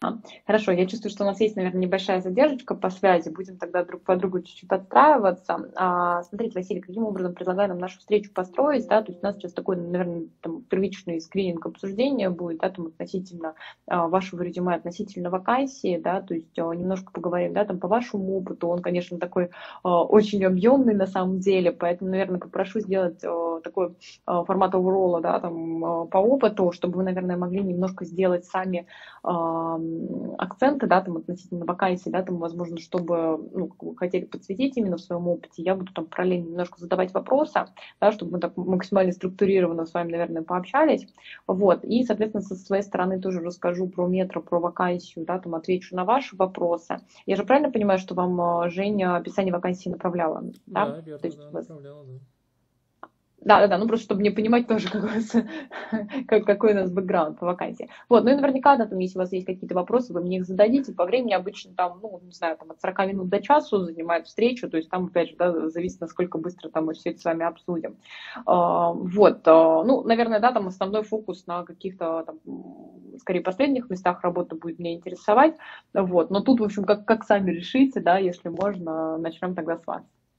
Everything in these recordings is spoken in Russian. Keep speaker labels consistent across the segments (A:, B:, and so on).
A: Хорошо, я чувствую, что у нас есть, наверное, небольшая задержка по связи. Будем тогда друг по другу чуть-чуть подстраиваться. Смотрите, Василий, каким образом предлагаю нам нашу встречу построить, да, то есть у нас сейчас такой, наверное, там, первичный скрининг обсуждения будет, да, там, относительно вашего резюме, относительно вакансии, да, то есть немножко поговорим, да, там, по вашему опыту, он, конечно, такой очень объемный на самом деле, поэтому, наверное, попрошу сделать такой формат overall, да, там, по опыту, чтобы вы, наверное, могли немножко сделать сами акценты, да, там, относительно вакансий, да, там, возможно, чтобы, ну, как вы хотели подсветить именно в своем опыте, я буду там параллельно немножко задавать вопросы, да, чтобы мы так максимально структурированно с вами, наверное, пообщались, вот, и, соответственно, со своей стороны тоже расскажу про метро, про вакансию, да, там, отвечу на ваши вопросы. Я же правильно понимаю, что вам Женя описание вакансии направляла, да?
B: Да,
A: То
B: верно,
A: есть
B: да,
A: у вас...
B: направляла, да.
A: Да, да, да, ну просто чтобы мне понимать тоже, какой у нас бэкграунд по вакансии. Вот, ну и наверняка, да, там, если у вас есть какие-то вопросы, вы мне их зададите. По времени обычно там, ну, не знаю, там от 40 минут до часу занимает встречу, то есть там, опять же, да, зависит, насколько быстро там мы все это с вами обсудим. Вот, ну, наверное, да, там основной фокус на каких-то, там, скорее, последних местах работы будет меня интересовать. Вот, но тут, в общем, как сами решите, да, если можно, начнем тогда с вас.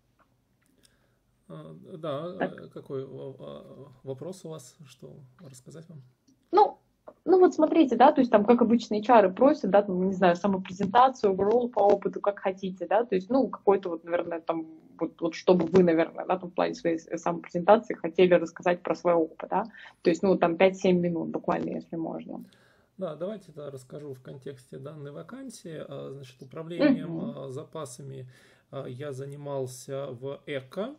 B: Да,
A: Так.
B: какой вопрос у вас, что рассказать вам?
A: Ну, ну вот смотрите, да, то есть там, как обычно, HR просят, да, там, не знаю, самопрезентацию, overall по опыту, как хотите, да, то есть, ну, какой-то вот, наверное, там, вот чтобы вы, наверное, да, там, в плане своей самопрезентации хотели рассказать про свой опыт, да, то есть, ну, там, 5-7 минут буквально, если можно.
B: Да, давайте да, расскажу в контексте данной вакансии. Значит, управлением
A: Мгм.
B: запасами я занимался в ЭКО.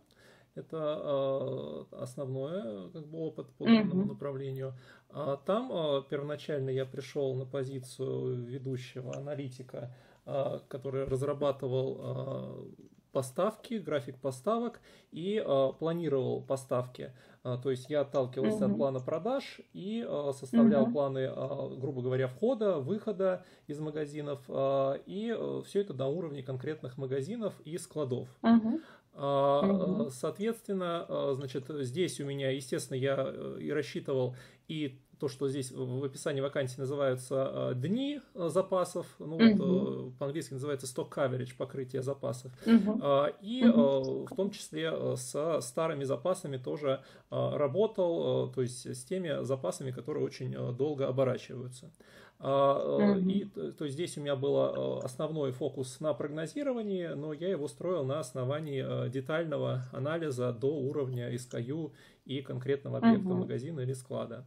B: Это основной как бы, опыт по данному
A: Мгм.
B: направлению. Там первоначально я пришел на позицию ведущего аналитика, который разрабатывал поставки, график поставок и планировал поставки. То есть я отталкивался от
A: Мгм.
B: плана продаж и составлял
A: Мгм.
B: планы, грубо говоря, входа, выхода из магазинов, и все это на уровне конкретных магазинов и складов.
A: Мгм. Мгм.
B: Соответственно, значит, здесь у меня, естественно, я и рассчитывал и то, что здесь в описании вакансии называются дни запасов, ну вот
A: Мгм.
B: по-английски называется stock coverage, покрытие запасов,
A: Мгм.
B: и
A: Мгм.
B: в том числе со старыми запасами тоже работал, то есть с теми запасами, которые очень долго оборачиваются. И
A: Мгм.
B: то есть здесь у меня был основной фокус на прогнозировании, но я его строил на основании детального анализа до уровня SKU и конкретного объекта
A: Мгм.
B: магазина или склада.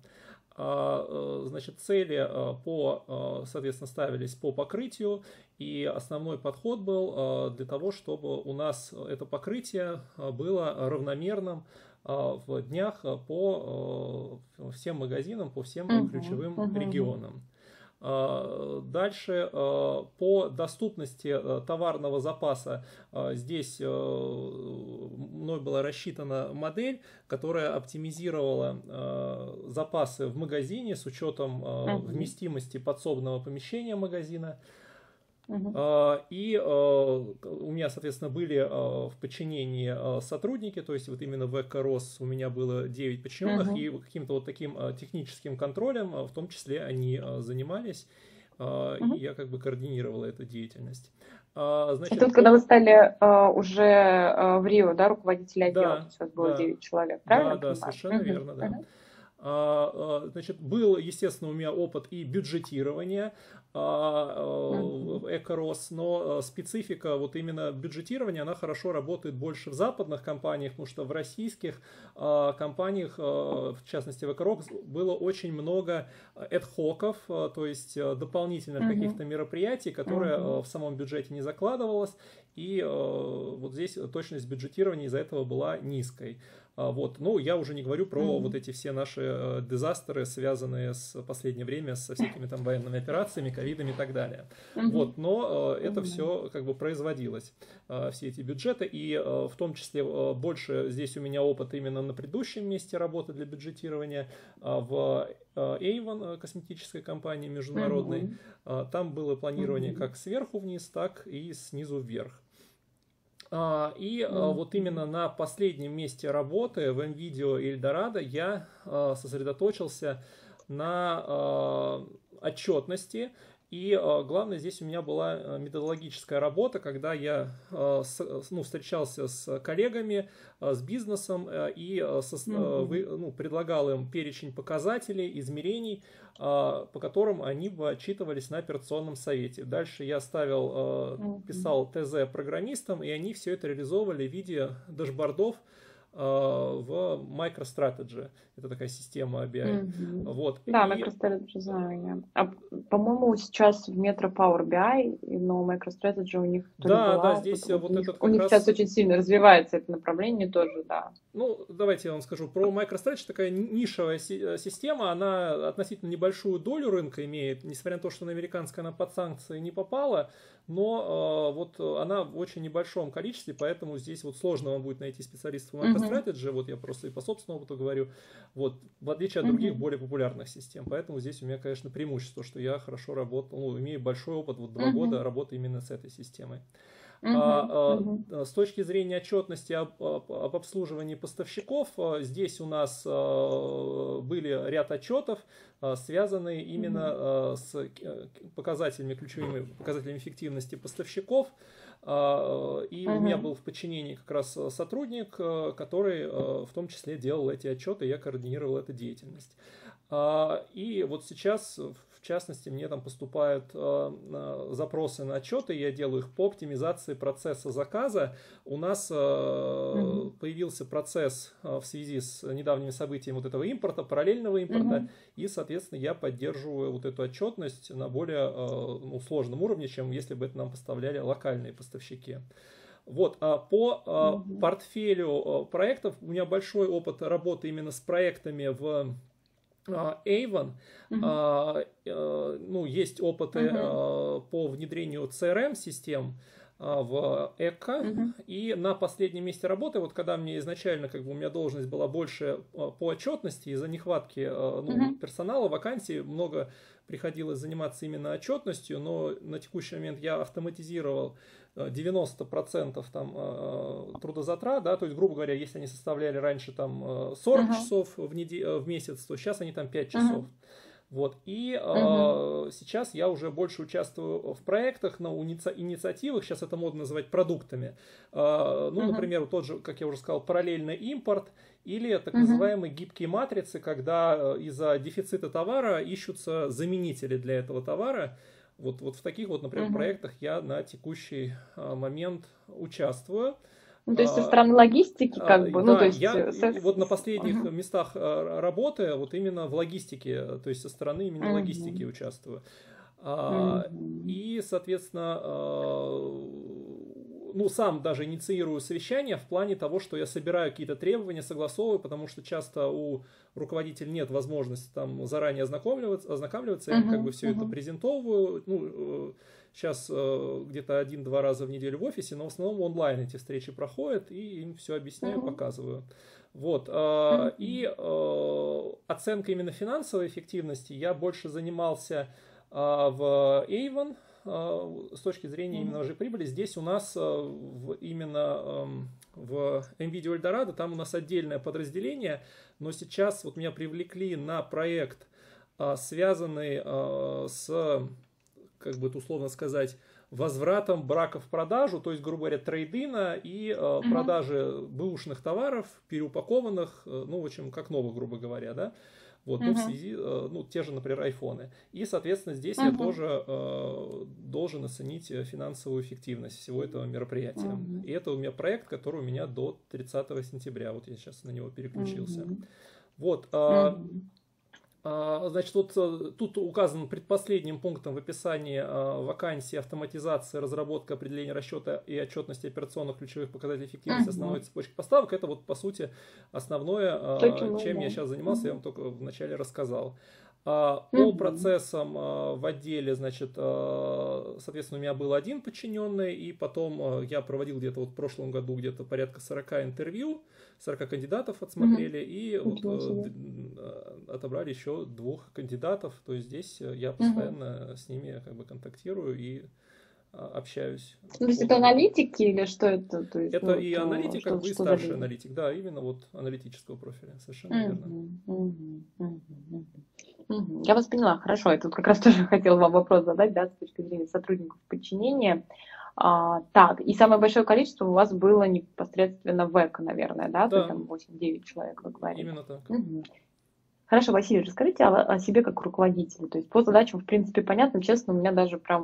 B: Значит, цели соответственно, ставились по покрытию, и основной подход был для того, чтобы у нас это покрытие было равномерным в днях по всем магазинам, по всем
A: Мгм.
B: ключевым
A: Мгм.
B: регионам. Дальше по доступности товарного запаса здесь мной была рассчитана модель, которая оптимизировала запасы в магазине с учетом
A: Мгм.
B: вместимости подсобного помещения магазина.
A: Мгм.
B: И у меня, соответственно, были в подчинении сотрудники, то есть вот именно в ЭКОРОС у меня было 9 подчиненных,
A: Мгм.
B: и каким-то вот таким техническим контролем, в том числе они занимались, и
A: Мгм.
B: я как бы координировал эту деятельность.
A: Это
B: Значит,
A: вот когда вы
B: по...
A: стали уже в Рио, да, руководитель отдела, то
B: Да,
A: есть у вас было
B: да,
A: 9 человек, правильно
B: да,
A: я
B: да,
A: понимаю?
B: совершенно
A: Мгм.
B: верно, да.
A: Мгм.
B: Значит, был, естественно, у меня опыт и бюджетирования в
A: Мгм.
B: Экорос, но специфика вот именно бюджетирования, она хорошо работает больше в западных компаниях, потому что в российских компаниях, в частности в Экорос, было очень много эдхоков, то есть дополнительных
A: Мгм.
B: каких-то мероприятий, которые
A: Мгм.
B: в самом бюджете не закладывалось, и вот здесь точность бюджетирования из-за этого была низкой. Вот. Ну, я уже не говорю про вот
A: Мгм.
B: эти все наши дизастеры, связанные с последнее время со всякими там военными операциями, ковидами и так далее.
A: Мгм.
B: Вот. Но это
A: Понимаю.
B: все как бы производилось, все эти бюджеты, и в том числе больше здесь у меня опыт именно на предыдущем месте работы для бюджетирования в Avon, косметической компании международной.
A: Мгм.
B: Там было планирование
A: Мгм.
B: как сверху вниз, так и снизу вверх. И вот
A: Мгм.
B: именно на последнем месте работы в NVIDIA и Eldorado я сосредоточился на отчетности И главное, здесь у меня была методологическая работа, когда я встречался с коллегами, с бизнесом и предлагал им перечень показателей, измерений, по которым они бы отчитывались на операционном совете. Дальше я писал ТЗ программистам, и они все это реализовывали в виде дашбордов в MicroStrategy. Это такая система BI. Вот.
A: Да, MicroStrategy знаю я. По-моему, сейчас в Metro Power BI, но MicroStrategy у них тоже была.
B: Да, здесь
A: у них сейчас очень сильно развивается это направление тоже, да.
B: Ну, давайте я вам скажу. Про MicroStrategy такая нишевая система, она относительно небольшую долю рынка имеет, несмотря на то, что на американской она под санкции не попала, но вот она в очень небольшом количестве, поэтому здесь вот сложно вам будет найти специалистов в MicroStrategy, вот я просто и по собственному опыту говорю, вот, в отличие от других более популярных систем, поэтому здесь у меня, конечно, преимущество, что я хорошо работал, имею большой опыт, вот 2 года работы именно с этой системой. С точки зрения отчетности об обслуживании поставщиков, здесь у нас были ряд отчетов, связанные именно с ключевыми показателями эффективности поставщиков. И у меня был в подчинении как раз сотрудник, который в том числе делал эти отчеты, я координировал эту деятельность. И вот сейчас, в частности, мне там поступают запросы на отчеты, я делаю их по оптимизации процесса заказа. У нас появился процесс в связи с недавними событиями вот этого импорта, параллельного импорта, и, соответственно, я поддерживаю вот эту отчетность на более сложном уровне, чем если бы это нам поставляли локальные поставщики. Вот, по портфелю проектов у меня большой опыт работы именно с проектами в Avon. Есть опыты по внедрению CRM-систем в ЭКО. И на последнем месте работы, вот когда мне изначально, у меня должность была больше по отчетности, из-за нехватки персонала, вакансий, много приходилось заниматься именно отчетностью, но на текущий момент я автоматизировал 90% там трудозатрат, да, то есть, грубо говоря, если они составляли раньше там 40 часов в месяц, то сейчас они там 5 часов. Вот. И сейчас я уже больше участвую в проектах, на инициативах, сейчас это модно называть продуктами. Например, тот же, как я уже сказал, параллельный импорт или так называемые гибкие матрицы, когда из-за дефицита товара ищутся заменители для этого товара. Вот в таких вот, например, проектах я на текущий момент участвую.
A: Ну, то есть со стороны логистики,
B: вот на последних местах работы, вот именно в логистике, то есть со стороны именно логистики участвую. И, соответственно, сам даже инициирую совещания в плане того, что я собираю какие-то требования, согласовываю, потому что часто у руководителя нет возможности там заранее ознакомливаться, я все это презентовываю. Сейчас где-то 1-2 раза в неделю в офисе, но в основном онлайн эти встречи проходят, и им все объясняю, показываю. Вот. И оценка именно финансовой эффективности я больше занимался в Avon с точки зрения именно уже прибыли. Здесь у нас именно в NVIDIA Eldorado, там у нас отдельное подразделение, но сейчас вот меня привлекли на проект, связанный с, как бы это условно сказать, возвратом брака в продажу, то есть, грубо говоря, трейдина и продажи бэушных товаров, переупакованных, в общем, как новых, грубо говоря, да. Вот, в связи, те же, например, айфоны. И, соответственно, здесь я тоже должен оценить финансовую эффективность всего этого мероприятия. И это у меня проект, который у меня до 30 сентября. Вот я сейчас на него переключился. Вот. Значит, тут указан предпоследним пунктом в описании вакансии автоматизация, разработка, определение расчета и отчетности операционных ключевых показателей эффективности основной цепочки поставок. Это вот, по сути, основное, чем я сейчас занимался, я вам только вначале рассказал. По процессам в отделе, значит, соответственно, у меня был один подчиненный, и потом я проводил где-то вот в прошлом году где-то порядка 40 интервью, 40 кандидатов отсмотрели, и вот отобрали еще 2 кандидатов, то есть здесь я постоянно с ними как бы контактирую и общаюсь.
A: То есть это аналитики или что это? То есть,
B: это и аналитик, как бы и старший аналитик, да, именно вот аналитического профиля, совершенно верно.
A: Я вас поняла, хорошо. Я тут как раз тоже хотела вам вопрос задать, да, с точки зрения сотрудников подчинения. Так, и самое большое количество у вас было непосредственно в ЭКО, наверное, да? То есть
B: Да,
A: там 8-9 человек, вы говорили.
B: именно так.
A: Мгм. Хорошо, Василий, расскажите о себе как руководителе. То есть по задачам, в принципе, понятно. Честно, у меня даже прям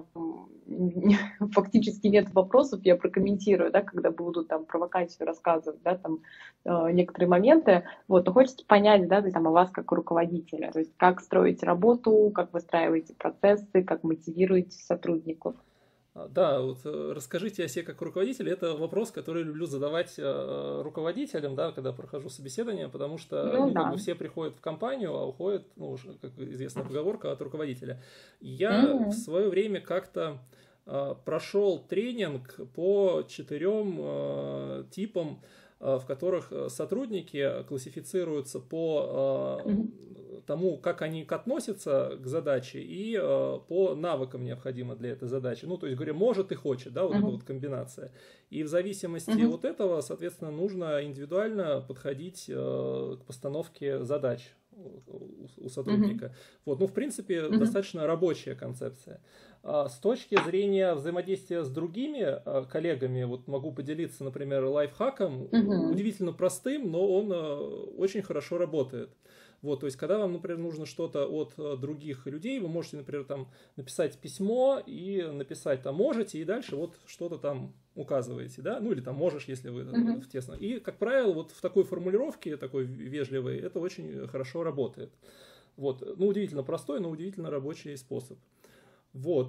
A: фактически нет вопросов, я прокомментирую, да, когда буду там провокацию рассказывать, да, там некоторые моменты. Вот, но хочется понять, да, там, о вас как руководителя. То есть как строите работу, как выстраиваете процессы, как мотивируете сотрудников.
B: Да, вот расскажите о себе как руководитель. Это вопрос, который люблю задавать руководителям, да, когда прохожу собеседование, потому что,
A: Ну
B: ну, как
A: да.
B: бы все приходят в компанию, а уходят, ну, как известная поговорка, от руководителя. Я в
A: Мгм.
B: свое время как-то прошел тренинг по 4 типам, в которых сотрудники классифицируются по
A: Мгм.
B: тому, как они относятся к задаче и по навыкам необходимо для этой задачи. Ну, то есть, говоря, может и хочет, да, вот эта
A: Мгм.
B: вот комбинация. И в зависимости
A: Мгм.
B: от этого, соответственно, нужно индивидуально подходить к постановке задач у
A: Мгм.
B: сотрудника. Вот, ну, в принципе,
A: Мгм.
B: достаточно рабочая концепция. С точки зрения взаимодействия с другими коллегами, вот могу поделиться, например, лайфхаком,
A: Мгм.
B: удивительно простым, но он очень хорошо работает. Вот, то есть, когда вам, например, нужно что-то от других людей, вы можете, например, там написать письмо и написать там можете, и дальше вот что-то там указываете, да, ну или там можешь, если вы
A: Мгм.
B: в тесно. И, как правило, вот в такой формулировке, такой вежливой, это очень хорошо работает. Вот, ну, удивительно простой, но удивительно рабочий способ. Вот.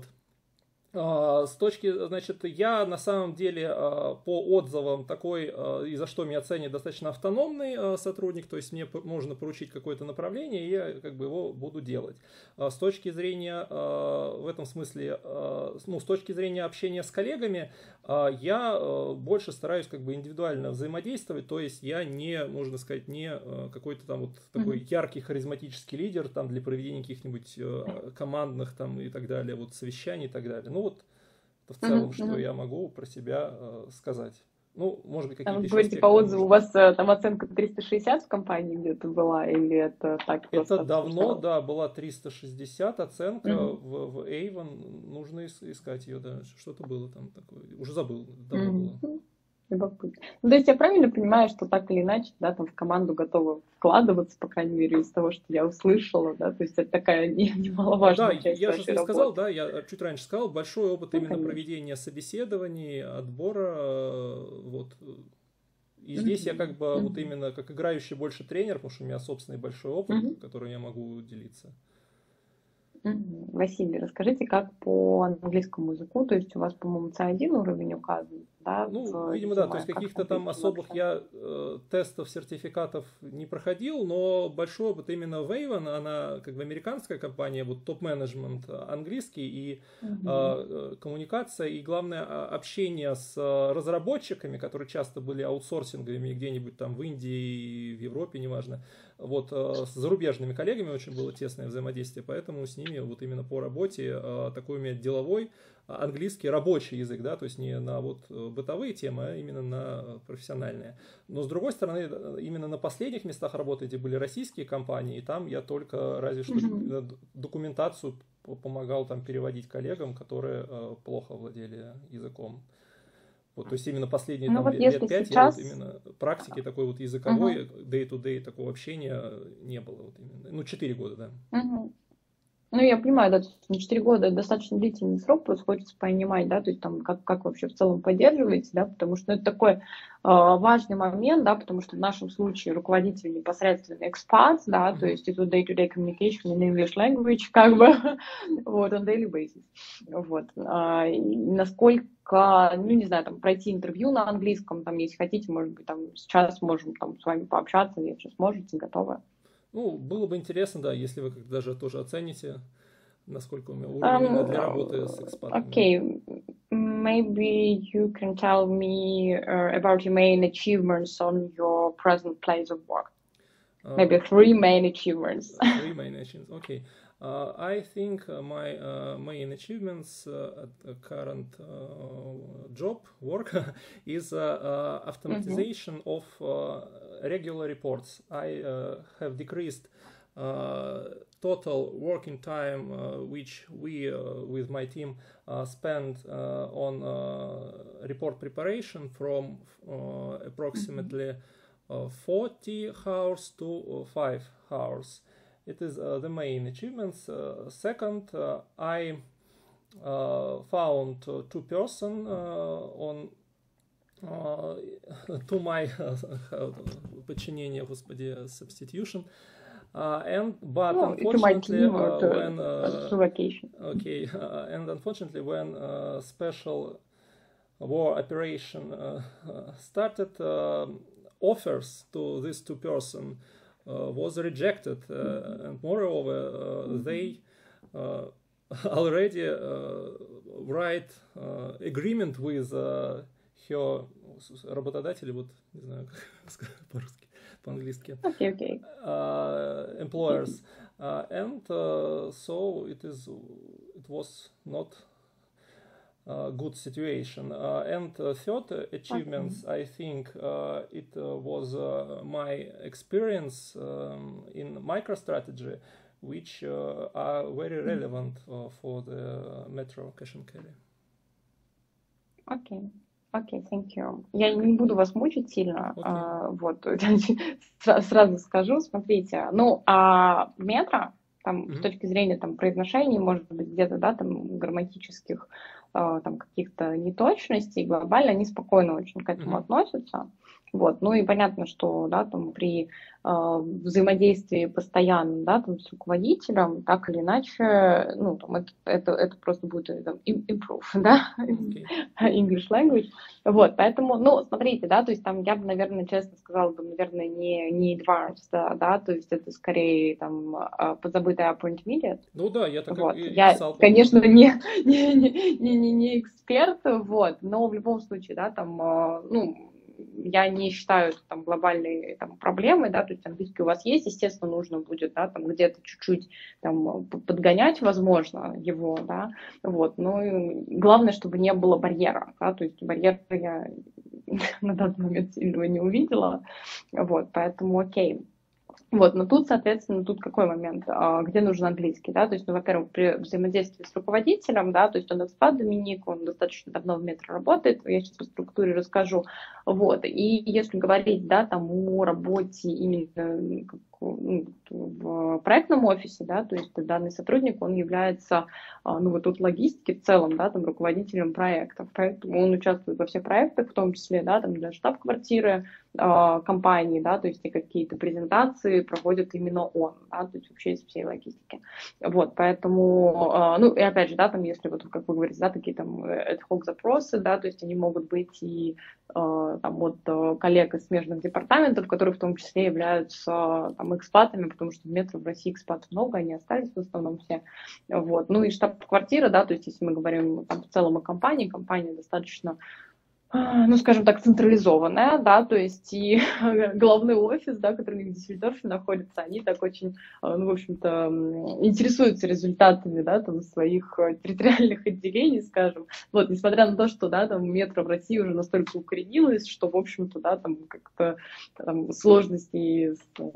B: С точки, значит, я на самом деле по отзывам такой, и за что меня ценят, достаточно автономный сотрудник, то есть мне можно поручить какое-то направление, и я как бы его буду делать. С точки зрения, в этом смысле, ну, с точки зрения общения с коллегами, я больше стараюсь как бы индивидуально взаимодействовать, то есть я не, можно сказать, не какой-то там вот такой
A: Мгм.
B: яркий харизматический лидер там для проведения каких-нибудь командных там и так далее, вот совещаний и так далее. Ну вот это в целом,
A: Мгм.
B: что
A: Мгм.
B: я могу про себя сказать. Ну, может быть,
A: А вы
B: какие-то еще
A: говорите, по
B: аспекты
A: отзыву у
B: нужно.
A: вас там оценка 360 в компании где-то была, или это так
B: Это
A: просто
B: давно,
A: обсуждалось?
B: да, была 360 оценка
A: Мгм.
B: в Avon, нужно искать ее, да, что-то было там такое, уже забыл, давно
A: Мгм.
B: было.
A: Любопытно. Ну, то есть я правильно понимаю, что так или иначе, да, там в команду готовы вкладываться, по крайней мере, из того, что я услышала, да, то есть это такая
B: Да,
A: немаловажная часть
B: я же
A: вашей
B: не сказал,
A: работы.
B: да, я чуть раньше сказал, большой опыт
A: Ну,
B: именно
A: конечно.
B: проведения собеседований, отбора, вот. И здесь я
A: Мгм.
B: как бы вот
A: Мгм.
B: именно как играющий больше тренер, потому что у меня собственный большой опыт,
A: Мгм.
B: которым я могу делиться.
A: Мгм. Василий, расскажите, как по английскому языку, то есть у вас, по-моему, C1 уровень указан, да,
B: Ну,
A: в
B: видимо, да, то
A: резюме,
B: есть
A: как с
B: каких-то там
A: английским
B: особых
A: вообще?
B: я тестов, сертификатов не проходил, но большой опыт именно в Avon, она как бы американская компания, вот топ-менеджмент английский и
A: Мгм.
B: коммуникация, и главное общение с разработчиками, которые часто были аутсорсинговыми где-нибудь там в Индии, в Европе, неважно, вот с зарубежными коллегами очень было тесное взаимодействие, поэтому с ними вот именно по работе такой у меня деловой английский рабочий язык, да, то есть не на вот бытовые темы, а именно на профессиональные. Но с другой стороны, именно на последних местах работы, где были российские компании, и там я только разве что
A: Мгм.
B: документацию помогал там переводить коллегам, которые плохо владели языком. Вот, то есть именно последние
A: Ну
B: там
A: вот
B: лет
A: если
B: 5 я вот
A: сейчас...
B: именно практики такой вот
A: Мгм.
B: языковой, day-to-day такого общения не было. Вот именно. Ну, 4 года, да.
A: Мгм. Ну, я понимаю, да, то есть на 4 года это достаточно длительный срок, просто хочется понимать, да, то есть там как вообще в целом поддерживаете, да, потому что ну, это такой важный момент, да, потому что в нашем случае руководитель непосредственно экспат, да, то
B: Мгм.
A: есть это day-to-day communication in English language, как бы, вот, on daily basis, вот. И насколько, ну, не знаю, там, пройти интервью на английском, там, если хотите, может быть, там, сейчас можем там с вами пообщаться, если сможете, готовы.
B: Ну, было бы интересно, да, если вы как-то даже тоже оцените, насколько у меня уровень именно для работы с экспатами.
A: Okay, maybe you can tell me about your main achievements on your present place of work. Maybe
B: Uh,
A: 3 main achievements.
B: 3 main achievements. Okay. I think my main achievements at the current job work is
A: Мгм.
B: automatization of regular reports. I have decreased total working time which we with my team spend on report preparation from approximately 40 hours to 5 hours. It is the main achievements. Second, I found two person on to my подчинение, господи, substitution. But unfortunately, when special war operation started, offers to these two person was rejected, and moreover, they already write agreement with her работодатели, вот не знаю как по-русски, по-английски, employers, and so it was not a good situation. And third achievements, I think it was my experience in MicroStrategy, which are very relevant for the Metro Cash and Carry.
A: Окей, thank you. Я не буду вас мучить сильно, вот, сразу скажу, смотрите, ну, метро, там, с точки зрения, там, произношений, может быть, где-то, да, там, грамматических, там, каких-то неточностей, глобально они спокойно очень к этому относятся, вот, ну, и понятно, что, да, там, при взаимодействии постоянно, да, там, с руководителем, так или иначе, ну, там, это просто будет там, improve, да, English language, вот, поэтому, ну, смотрите, да, то есть там я бы, наверное, честно сказала бы, наверное, не advanced, да, то есть это скорее, там, подзабытая upper intermediate.
B: Ну да, я так
A: вот.
B: и
A: я,
B: писал.
A: Конечно, не эксперт, вот, но в любом случае, да, там, ну, я не считаю это там глобальной там проблемой, да, то есть английский у вас есть, естественно, нужно будет, да, там где-то чуть-чуть там подгонять, возможно, его, да, вот, но главное, чтобы не было барьера, да, то есть барьера я на данный момент сильного не увидела, вот, поэтому окей. Вот, но тут, соответственно, тут какой момент, где нужен английский, да, то есть, ну, во-первых, при взаимодействии с руководителем, да, то есть он экспат Доминик, он достаточно давно в метро работает, я сейчас по структуре расскажу, вот, и если говорить, да, там о работе именно в проектном офисе, да, то есть данный сотрудник, он является, ну, вот тут логистики в целом, да, там, руководителем проектов, поэтому он участвует во всех проектах, в том числе, да, там, для штаб-квартиры компании, да, то есть и какие-то презентации проводит именно он, да, то есть вообще из всей логистики. Вот, поэтому, ну, и опять же, да, там, если вот, как вы говорите, да, такие там ad-hoc запросы, да, то есть они могут быть и там от коллег из смежных департаментов, которые в том числе являются там экспатами, потому что в метро в России экспатов много, они остались в основном все. Вот. Ну и штаб-квартира, да, то есть если мы говорим там, в целом о компании, компания достаточно, ну, скажем так, централизованная, да, то есть и главный офис, да, который у них в Дюссельдорфе находится, они так очень, ну, в общем-то, интересуются результатами, да, там, своих территориальных отделений, скажем, вот, несмотря на то, что, да, там, метро в России уже настолько укоренилось, что, в общем-то, да, там, как-то там, сложности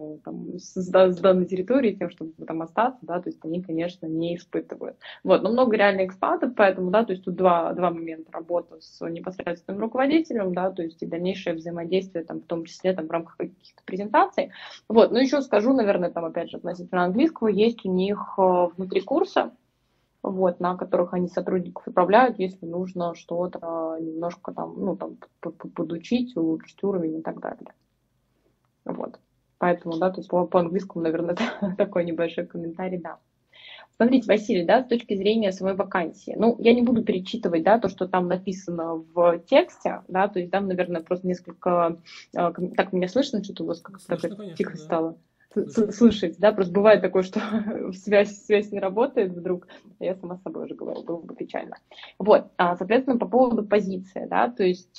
A: с данной территорией, тем, чтобы там остаться, да, то есть они, конечно, не испытывают. Вот, но много реально экспатов, поэтому, да, то есть тут два момента: работа с непосредственным руководителем, да, то есть и дальнейшее взаимодействие, там, в том числе там, в рамках каких-то презентаций. Вот, ну еще скажу, наверное, там, опять же, относительно английского, есть у них внутри курса, вот, на которых они сотрудников отправляют, если нужно что-то немножко там, ну, там, подучить, улучшить уровень и так далее. Вот, поэтому, да, то есть по английскому, наверное, это такой небольшой комментарий, да. Смотрите, Василий, да, с точки зрения самой вакансии, ну, я не буду перечитывать, да, то, что там написано в тексте, да, то есть там, наверное, просто несколько, так меня слышно, что-то у вас как-то так тихо стало. Слушайте, да, просто бывает такое, что связь не работает вдруг, я сама с собой уже говорю, было бы печально. Вот, соответственно, по поводу позиции, да, то есть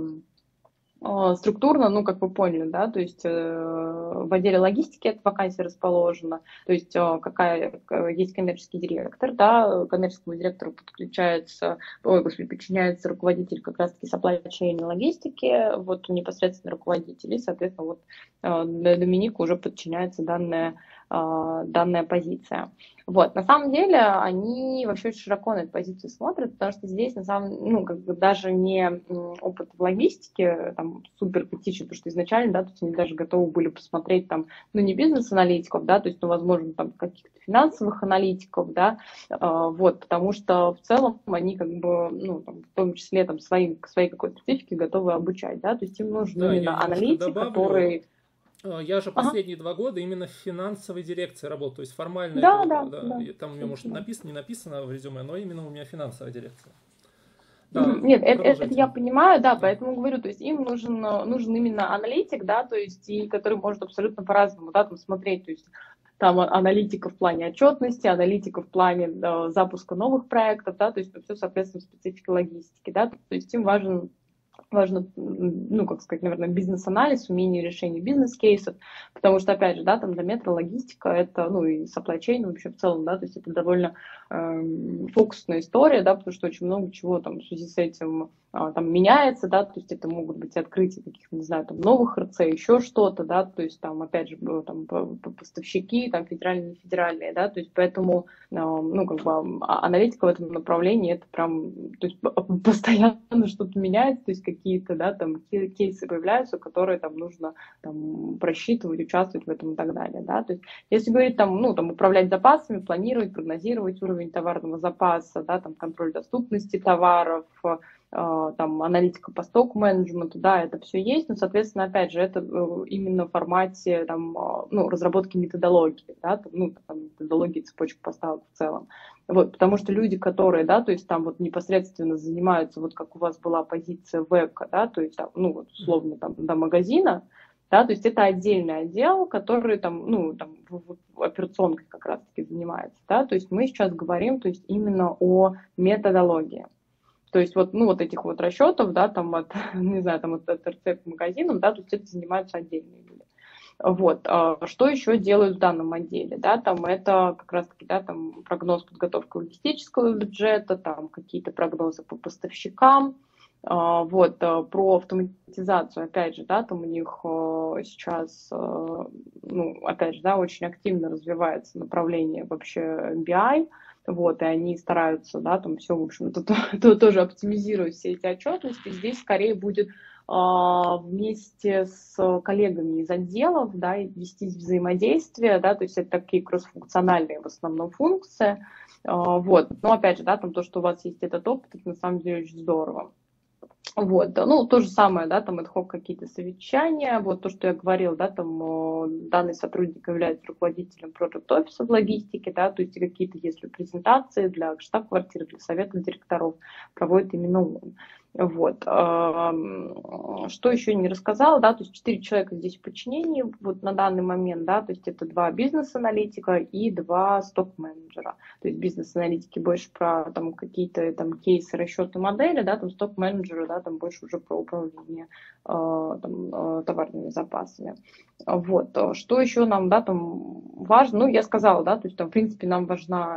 A: структурно, ну, как вы поняли, да, то есть в отделе логистики эта вакансия расположена, то есть есть коммерческий директор, да, коммерческому директору подключается, подчиняется руководитель как раз-таки supply chain и логистики, вот непосредственно руководитель, и, соответственно, вот Доминику уже подчиняется данная данная позиция. Вот, на самом деле, они вообще очень широко на эту позицию смотрят, потому что здесь, на самом ну, как бы даже не опыт в логистике, там, супер критичен, потому что изначально, да, то есть они даже готовы были посмотреть, там, ну, не бизнес-аналитиков, да, то есть, ну, возможно, там, каких-то финансовых аналитиков, да, вот, потому что в целом они, как бы, ну, там, в том числе, там, своей какой-то специфике готовы обучать, да, то есть им нужен
B: Да, я
A: именно
B: немножко
A: аналитик,
B: добавлю.
A: который...
B: Я же
A: Ага.
B: последние 2 года именно в финансовой дирекции работал. То есть формально
A: Да,
B: это,
A: да,
B: да,
A: да,
B: там у меня, может,
A: да.
B: написано, не написано в резюме, но именно у меня финансовая дирекция. Да,
A: Нет, это
B: продолжайте.
A: я понимаю, да,
B: Да.
A: поэтому говорю, то есть им нужен именно аналитик, да, то есть и который может абсолютно по-разному, да, там смотреть, то есть там аналитика в плане отчетности, аналитика в плане запуска новых проектов, да, то есть все соответственно специфике логистики, да, то есть им важно, ну, как сказать, наверное, бизнес-анализ, умение решения бизнес-кейсов, потому что, опять же, да, там для метро логистика это, ну, и supply chain вообще в целом, да, то есть это довольно фокусная история, да, потому что очень много чего там в связи с этим там меняется, да, то есть это могут быть открытия каких-то, не знаю, там новых РЦ, еще что-то, да, то есть там, опять же, там поставщики, там федеральные, не федеральные, да, то есть поэтому, ну, как бы аналитика в этом направлении, это прям, то есть постоянно что-то меняется, то есть какие-то, да, там кейсы появляются, которые там нужно там просчитывать, участвовать в этом и так далее, да, то есть если говорить там, ну, там управлять запасами, планировать, прогнозировать уровень товарного запаса, да, там контроль доступности товаров, там аналитика по сток-менеджменту, да, это все есть, но, соответственно, опять же, это именно в формате там, ну, разработки методологии, да, там, ну, там, методологии цепочек поставок в целом. Вот, потому что люди, которые, да, то есть там вот непосредственно занимаются, вот как у вас была позиция вебка, да, то есть там, ну, вот условно там до магазина, да, то есть это отдельный отдел, который там, ну, там операционкой как раз-таки занимается, да, то есть мы сейчас говорим, то есть именно о методологии. То есть вот, ну, вот этих вот расчетов, да, там от, не знаю, там от РЦ к магазинам, да, то есть это занимаются отдельные люди. Вот. Что еще делают в данном отделе? Да, там это как раз-таки, да, там прогноз подготовки логистического бюджета, там какие-то прогнозы по поставщикам. Вот, про автоматизацию, опять же, да, там у них сейчас, ну, опять же, да, очень активно развивается направление вообще BI, вот, и они стараются, да, там все, в общем-то, тоже оптимизировать все эти отчетности. Здесь скорее будет вместе с коллегами из отделов, да, вести взаимодействие, да, то есть это такие кроссфункциональные в основном функции, вот, но опять же, да, там то, что у вас есть этот опыт, это на самом деле очень здорово. Вот, да, ну, то же самое, да, там ad-hoc какие-то совещания, вот то, что я говорила, да, там данный сотрудник является руководителем проект-офиса в логистике, да, то есть какие-то, если презентации для штаб-квартиры, для совета директоров проводит именно он. Вот. Что еще не рассказала, да, то есть 4 человека здесь в подчинении вот на данный момент, да, то есть это 2 бизнес-аналитика и 2 сток-менеджера. То есть бизнес-аналитики больше про там какие-то там кейсы, расчеты, модели, да, там сток-менеджеры, да, там больше уже про управление товарными запасами. Вот. Что еще нам, да, там важно, ну, я сказала, да, то есть там, в принципе, нам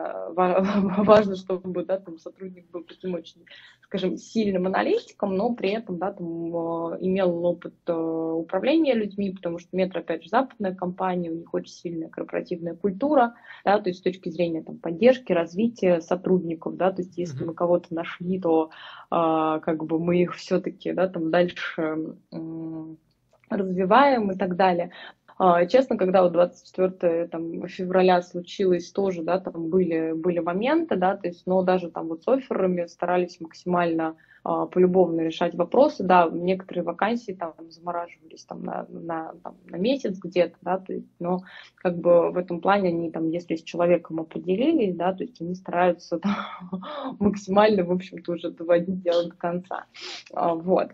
A: важно, чтобы, да, там сотрудник был таким очень, скажем, сильным аналитиком, но при этом, да, там имел опыт управления людьми, потому что Метро, опять же, западная компания, у них очень сильная корпоративная культура, да, то есть с точки зрения там поддержки, развития сотрудников, да, то есть если мы кого-то нашли, то как бы мы их все-таки, да, там дальше развиваем и так далее. Честно, когда вот 24 там, февраля случилось тоже, да, там были моменты, да, то есть, но даже там вот с офферами старались максимально полюбовно решать вопросы, да, некоторые вакансии там замораживались там на месяц где-то, да, то есть, но как бы в этом плане они там, если с человеком определились, да, то есть они стараются там, максимально, в общем-то, уже доводить дело до конца, вот.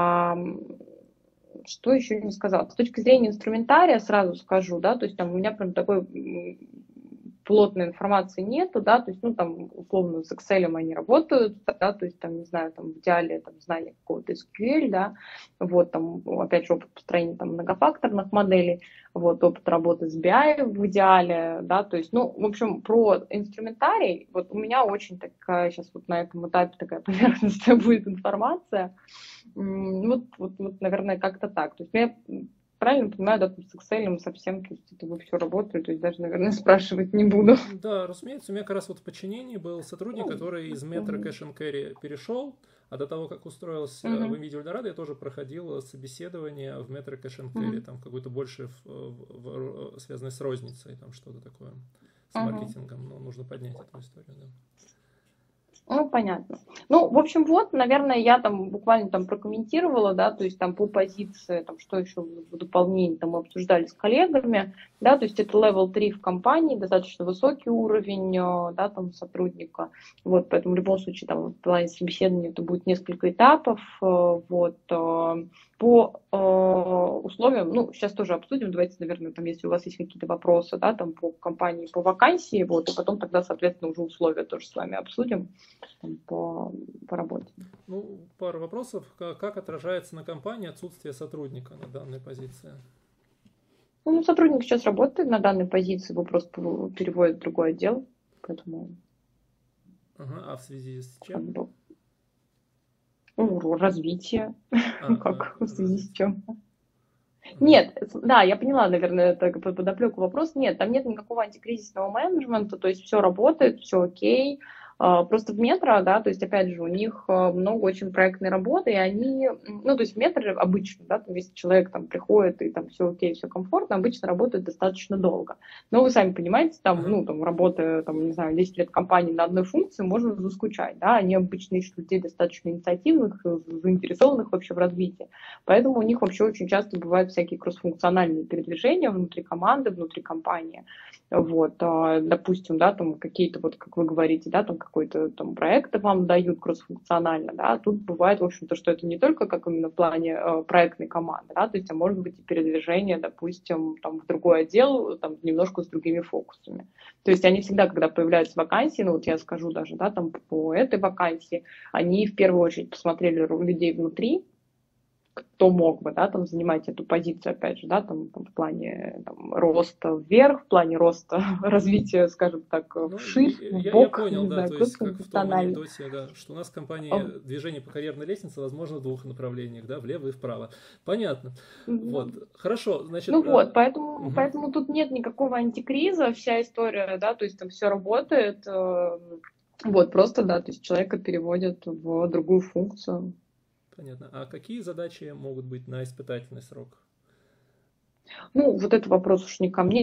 A: Что еще не сказала? С точки зрения инструментария сразу скажу, да, то есть там у меня прям такой плотной информации нету, да, то есть, ну, там, условно, с Excel они работают, да, то есть, там, не знаю, там, в идеале, там, знание какого-то SQL, да, вот, там, опять же, опыт построения, там, многофакторных моделей, вот, опыт работы с BI в идеале, да, то есть, ну, в общем, про инструментарий, вот, у меня очень такая, сейчас вот на этом этапе такая поверхностная будет информация, вот, наверное, как-то так, то есть, я правильно понимаю, да, там с Excel совсем, то есть это вы все работали, то есть даже, наверное, спрашивать не буду.
B: Да, разумеется, у меня как раз вот в подчинении был сотрудник, который из Metro Cash and Carry перешел, а до того, как устроился в
A: Мгм.
B: NVIDIA Eldorado, я тоже проходил собеседование в Metro Cash and Carry,
A: Мгм.
B: там какое-то больше связанное с розницей, там что-то такое, с
A: Мгм.
B: маркетингом, но нужно поднять эту историю, да.
A: Ну, понятно. Ну, в общем, вот, наверное, я там буквально там прокомментировала, да, то есть там по позиции, там, что еще в дополнение там мы обсуждали с коллегами, да, то есть это level 3 в компании, достаточно высокий уровень, да, там сотрудника, вот, поэтому в любом случае там в плане собеседования это будет несколько этапов, вот, по условиям, ну, сейчас тоже обсудим, давайте, наверное, там, если у вас есть какие-то вопросы, да, там по компании, по вакансии, вот, и потом тогда, соответственно, уже условия тоже с вами обсудим там, по работе.
B: Ну, пару вопросов. Как отражается на компании отсутствие сотрудника на данной позиции?
A: Ну, сотрудник сейчас работает на данной позиции, его просто переводят в другой отдел, поэтому
B: Ага, а в связи с
A: как
B: чем?
A: бы развитие, как в связи с чем.
B: Ага.
A: Нет, да, я поняла, наверное, это подоплеку вопрос. Нет, там нет никакого антикризисного менеджмента, то есть все работает, все окей. Просто в метро, да, то есть, опять же, у них много очень проектной работы, и они, ну, то есть в метро обычно, да, там, если человек там приходит, и там все окей, все комфортно, обычно работает достаточно долго. Но вы сами понимаете, там,
B: Ага.
A: ну, там, работая, там, не знаю, 10 лет компании на одной функции, можно заскучать, да, они обычно ищут людей достаточно инициативных, заинтересованных вообще в развитии. Поэтому у них вообще очень часто бывают всякие кроссфункциональные передвижения внутри команды, внутри компании. Вот, допустим, да, там какие-то, вот как вы говорите, да, там какой-то там проект вам дают кроссфункционально, да, тут бывает, в общем-то, что это не только как именно в плане проектной команды, да, то есть, а может быть и передвижение, допустим, там в другой отдел, там немножко с другими фокусами. То есть они всегда, когда появляются вакансии, ну вот я скажу даже, да, там по этой вакансии, они в первую очередь посмотрели людей внутри, кто мог бы, да, там занимать эту позицию, опять же, да, там в плане там, роста вверх, в плане роста развития, скажем так,
B: Ну,
A: вширь, в
B: я
A: бок,
B: понял,
A: не
B: да,
A: знаю,
B: то есть как в том
A: кроссфункционально.
B: анекдоте, да, что у нас в компании движение по карьерной лестнице возможно в двух направлениях, да, влево и вправо. Понятно. Вот, хорошо, значит,
A: Ну вот,
B: мгм.
A: поэтому тут нет никакого антикриза, вся история, да, то есть там все работает, вот, просто, да, то есть человека переводят в другую функцию.
B: Понятно. А какие задачи могут быть на испытательный срок?
A: Ну, вот это вопрос уж не ко мне,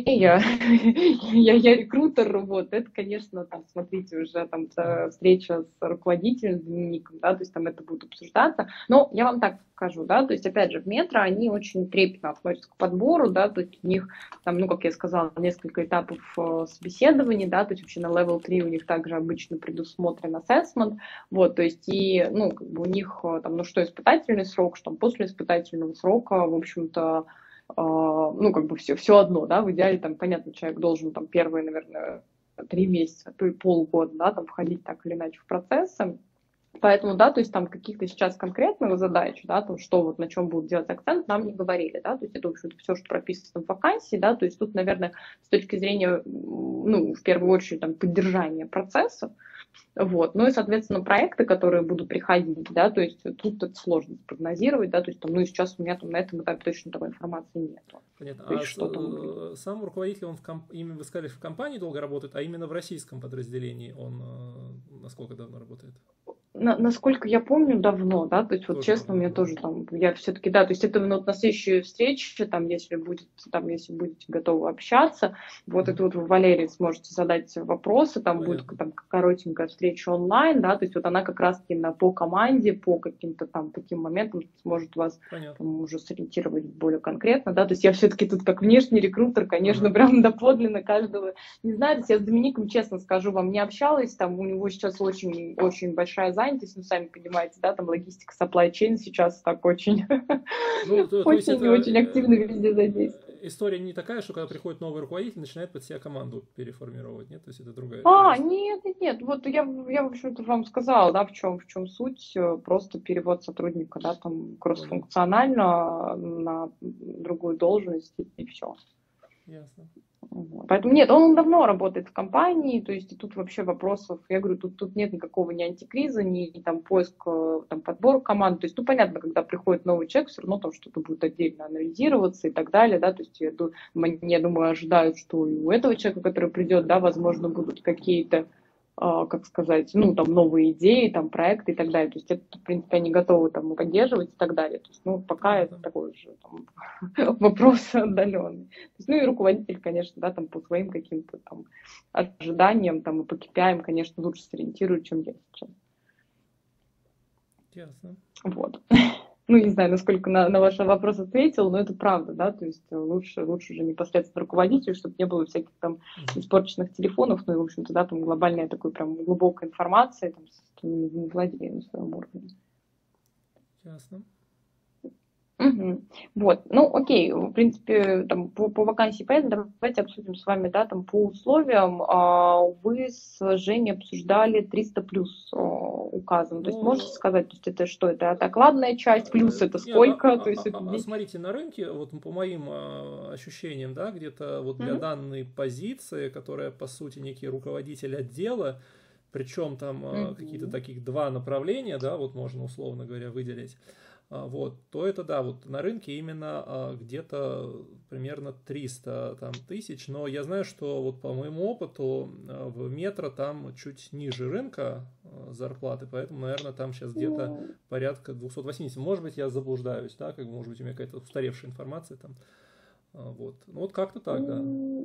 A: я рекрутер, вот, это, конечно, там, смотрите, уже там
B: Мгм.
A: встреча с руководителем, с Домиником, да, то есть там это будет обсуждаться, но я вам так скажу, да, то есть, опять же, в метро они очень трепетно относятся к подбору, да, то есть у них там, ну, как я сказала, несколько этапов собеседований, да, то есть вообще на level 3 у них также обычно предусмотрен assessment, вот, то есть и, ну, как бы у них там, ну, что испытательный срок, что там после испытательного срока, в общем-то, ну, как бы все одно, да, в идеале, там, понятно, человек должен там первые, наверное, 3 месяца, то и полгода, да, там, входить так или иначе в процессы, поэтому, да, то есть там каких-то сейчас конкретных задач, да, там, что вот на чем будут делать акцент, нам не говорили, да, то есть это, в общем-то, все, что прописано в вакансии, да, то есть тут, наверное, с точки зрения, ну, в первую очередь, там, поддержания процессов, вот. Ну и, соответственно, проекты, которые будут приходить, да, то есть тут это сложно спрогнозировать, да, то есть там, ну и сейчас у меня там на этом этапе точно такой информации нет.
B: Понятно.
A: То есть что там будет.
B: Сам руководитель, он именно вы сказали, в компании долго работает, а именно в российском подразделении он насколько давно работает?
A: Насколько я помню, давно, да, то есть вот
B: Тоже
A: честно, у
B: давно.
A: меня
B: Ага.
A: тоже там, я все-таки, да, то есть это вот на следующей встрече, там, если будет, там, если будете готовы общаться, вот
B: Мгм.
A: это вот вы, Валерий, сможете задать вопросы, там будет
B: Понятно.
A: там коротенькая встреча онлайн, да, то есть вот она как раз-таки по команде, по каким-то там таким моментам сможет вас
B: Понятно.
A: там уже сориентировать более конкретно, да, то есть я все-таки тут как внешний рекрутер, конечно,
B: Ага.
A: прям доподлинно каждого не знаю, я с Домиником, честно скажу, вам не общалась, там у него сейчас очень большая занятость, ну, сами понимаете, да, там логистика, supply chain сейчас так очень,
B: Ну, то есть
A: очень и
B: это
A: очень активно везде задействован.
B: история не такая, что когда приходит новый руководитель, начинает под себя команду переформировать, нет? То есть это другая история.
A: Нет, вот я в общем-то, вам сказала, да, в чем суть, просто перевод сотрудника, да, там,
B: Понял.
A: кроссфункционально на другую должность, и все.
B: ясно.
A: Вот. Поэтому нет, он давно работает в компании, то есть и тут вообще вопросов, я говорю, тут нет никакого ни антикриза, ни там поиска, там подбора команд, то есть, ну, понятно, когда приходит новый человек, все равно там что-то будет отдельно анализироваться и так далее, да, то есть я думаю, ожидают, что и у этого человека, который придет, да, возможно, будут какие-то, как сказать, ну, там, новые идеи, там, проекты и так далее. То есть это, в принципе, они готовы там поддерживать и так далее. То есть, ну, пока это такой же там, вопрос отдаленный. То есть, ну, и руководитель, конечно, да, там, по своим каким-то там ожиданиям, там, и по KPI, конечно, лучше сориентирует, чем я сейчас.
B: Ясно.
A: Вот. Ну, не знаю, насколько на ваш вопрос ответил, но это правда, да, то есть лучше уже непосредственно руководитель, чтобы не было всяких там испорченных телефонов, ну и, в общем-то, да, там глобальная такой прям глубокой информации, там, не владея на своем уровне.
B: Ясно.
A: Угу. Вот, ну окей, в принципе, там по вакансии поэтому давайте обсудим с вами, да, там по условиям. Вы с Женей обсуждали 300 плюс указом, то есть можете сказать, то есть это что, это окладная часть, плюс это сколько? То есть это...
B: Смотрите, на рынке, вот по моим ощущениям, да, где-то вот для данной позиции, которая по сути некий руководитель отдела, причем там какие-то таких два направления, да, вот можно условно говоря выделить, вот, то это да, вот на рынке именно где-то примерно 300 там, тысяч, но я знаю, что вот по моему опыту в метро там чуть ниже рынка зарплаты, поэтому, наверное, там сейчас где-то порядка 280, может быть, я заблуждаюсь, да, как бы, может быть, у меня какая-то устаревшая информация там, вот, ну вот как-то так, да.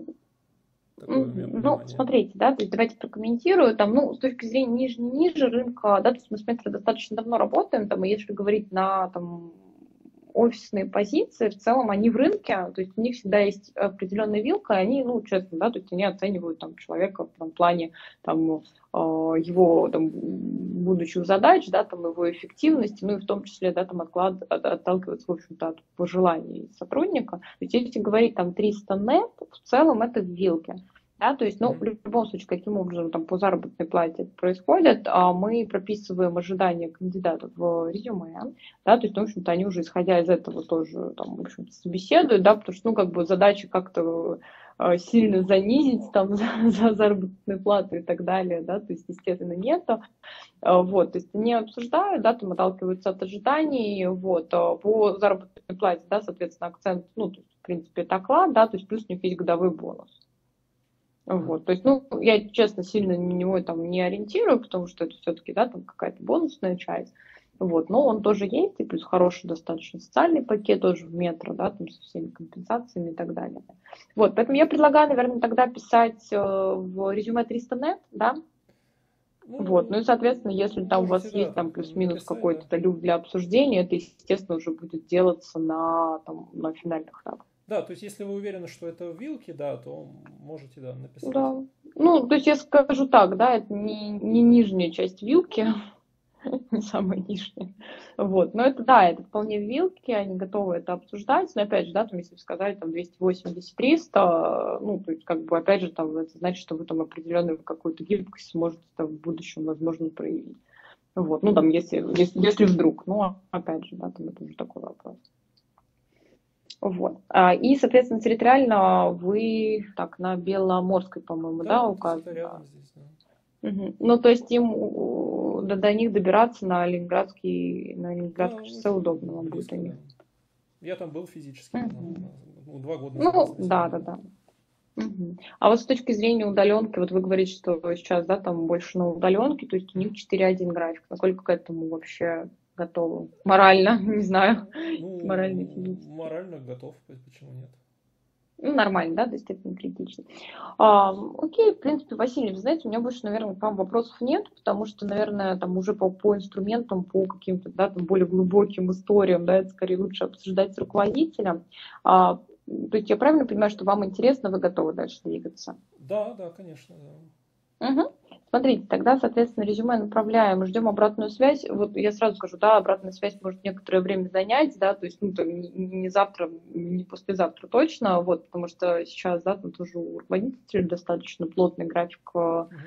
A: Ну, смотрите, да, то есть давайте прокомментирую, там, ну, с точки зрения ниже рынка, да, то есть мы с метро достаточно давно работаем, там, и если говорить на, там, офисные позиции, в целом они в рынке, то есть у них всегда есть определенная вилка, и они, ну, честно, да, то есть они оценивают там человека в том плане, там, его, там, будущих задач, да, там, его эффективности, ну, и в том числе, да, там, отталкиваться, в общем-то, от пожеланий сотрудника. То есть если говорить там 300 нет, в целом это в вилке. Да, то есть, ну, в любом случае, каким образом там по заработной плате это происходит, мы прописываем ожидания кандидатов в резюме, да, то есть, ну, в общем-то, они уже, исходя из этого, тоже, там, в общем-то, собеседуют, да, потому что, ну, как бы задача как-то сильно занизить там за заработную плату и так далее, да, то есть, естественно, нету. Вот, то есть они обсуждают, да, там отталкиваются от ожиданий, вот, по заработной плате, да, соответственно, акцент, ну, то есть, в принципе, это оклад, да, то есть плюс у них есть годовой бонус. Вот, то есть, ну, я, честно, сильно на него там не ориентирую, потому что это все-таки, да, там какая-то бонусная часть, вот, но он тоже есть, и плюс хороший достаточно социальный пакет тоже в метро, да, там со всеми компенсациями и так далее. Вот, поэтому я предлагаю, наверное, тогда писать в резюме 300 нет, да. Вот, ну и, соответственно, если там у вас есть там плюс-минус какой-то люк для обсуждения, это, естественно, уже будет делаться на финальных этапах.
B: Да, то есть, если вы уверены, что это в вилке, да, то можете, да, написать.
A: Да. Ну, то есть, я скажу так, да, это не нижняя часть вилки, не самая нижняя. Вот, но это, да, это вполне в вилке, они готовы это обсуждать, но, опять же, да, там, если вы сказали, там, 280-300, ну, то есть, как бы, опять же, там, это значит, что вы там определенную какую-то гибкость сможете там в будущем, возможно, проявить. Вот, ну, там, если вдруг, ну, опять же, да, там, это уже такой вопрос. Вот. И, соответственно, территориально вы так на Беломорской, по-моему, да, указано?
B: Рядом здесь, да.
A: Угу. Ну, то есть им до них добираться на Ленинградское шоссе удобно вам будет.
B: Да. Я там был физически, 2 года
A: назад. Ну, да. Угу. А вот с точки зрения удаленки, вот вы говорите, что сейчас, да, там больше на удаленке, то есть у них 4:1 график. Насколько к этому вообще готовы? Морально, не знаю.
B: Ну,
A: морально, физически.
B: Морально готов, почему нет?
A: Ну, нормально, да, то есть это не критично. Окей, в принципе, Василий, вы знаете, у меня больше, наверное, к вам вопросов нет, потому что, наверное, там уже по инструментам, по каким-то, да, там более глубоким историям, да, это скорее лучше обсуждать с руководителем. То есть я правильно понимаю, что вам интересно, вы готовы дальше двигаться?
B: Да, конечно, да.
A: Угу. Смотрите, тогда, соответственно, резюме направляем, ждем обратную связь. Вот я сразу скажу, да, обратная связь может некоторое время занять, да, то есть, ну, там, не завтра, не послезавтра точно, вот, потому что сейчас, да, там тоже у руководителей достаточно плотный график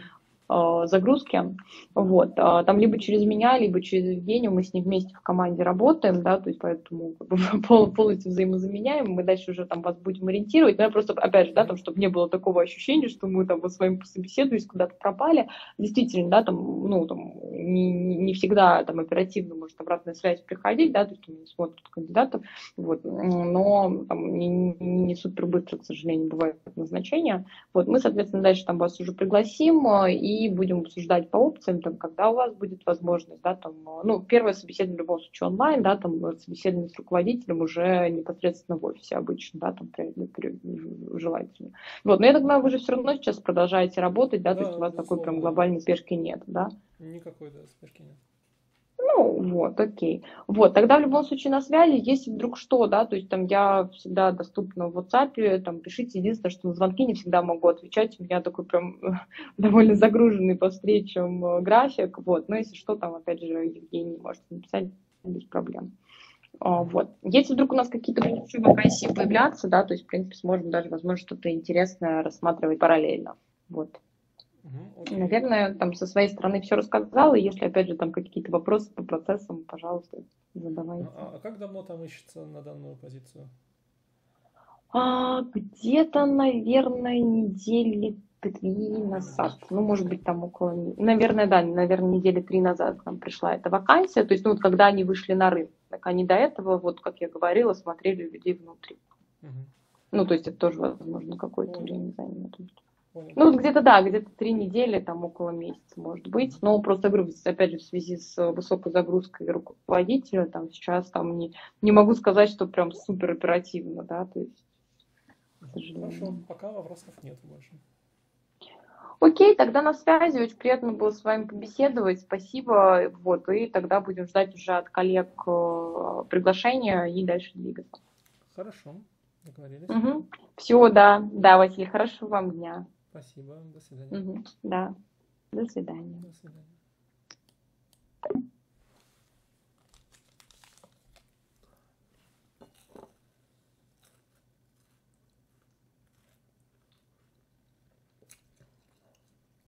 A: загрузки. Вот. Там либо через меня, либо через Евгению, мы с ней вместе в команде работаем, да, то есть поэтому как бы, полностью взаимозаменяем, мы дальше уже там вас будем ориентировать, но я просто, опять же, да, там, чтобы не было такого ощущения, что мы там вот с вами пособеседовались, куда-то пропали, действительно, да, там, ну, там, не всегда там оперативно может обратная связь приходить, да, то есть они смотрят кандидатов, вот, но там не супер быстро, к сожалению, бывает назначение. Вот, мы, соответственно, дальше там вас уже пригласим и будем обсуждать по опциям, там, когда у вас будет возможность, да, там, ну, первое собеседование в любом случае онлайн, да, там, собеседование с руководителем уже непосредственно в офисе обычно, да, там, желательно. Вот, но я так понимаю, вы же все равно сейчас продолжаете работать, да, то есть у
B: Да,
A: вас такой прям
B: безусловно,
A: глобальной спешки нет, да?
B: никакой, да, спешки нет.
A: Ну, вот, окей. Вот, тогда в любом случае на связи, если вдруг что, да, то есть там я всегда доступна в WhatsApp, там пишите, единственное, что на звонки не всегда могу отвечать, у меня такой прям довольно загруженный по встречам график, вот, но если что, там, опять же, Евгений может написать без проблем. Вот. Если вдруг у нас какие-то будут еще вакансии появляться, да, то есть, в принципе, сможем даже, возможно, что-то интересное рассматривать параллельно, вот.
B: Окей.
A: Наверное, там со своей стороны все рассказала. Если, опять же, там какие-то вопросы по процессам, пожалуйста, задавайте.
B: А как давно там ищется на данную позицию?
A: Где-то, наверное, недели 3 назад. Ну, может быть, там около... Наверное, да, наверное, недели 3 назад к нам пришла эта вакансия. То есть, ну, вот когда они вышли на рынок. Они до этого, вот, как я говорила, смотрели людей внутри. Ну, то есть, это тоже, возможно, какое-то время займет. Ну, вот где-то, да, где-то 3 недели, там около месяца, может быть. Но просто, говорю, опять же, в связи с высокой загрузкой руководителя, там сейчас там не могу сказать, что прям супер оперативно, да, то есть, к сожалению.
B: Хорошо, пока вопросов нет больше.
A: Окей, тогда на связи, очень приятно было с вами побеседовать, спасибо, вот, и тогда будем ждать уже от коллег приглашения и дальше двигаться.
B: Хорошо, договорились.
A: Угу. Все, да, Василий, хорошего вам дня.
B: Спасибо, до свидания.
A: Да, до свидания.
B: До свидания.